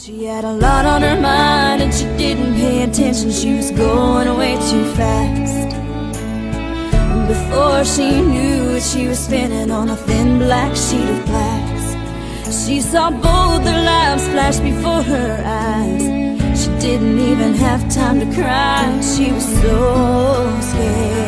She had a lot on her mind and she didn't pay attention. She was going way too fast. And before she knew it, she was spinning on a thin black sheet of glass. She saw both their lives flash before her eyes. She didn't even have time to cry. She was so scared.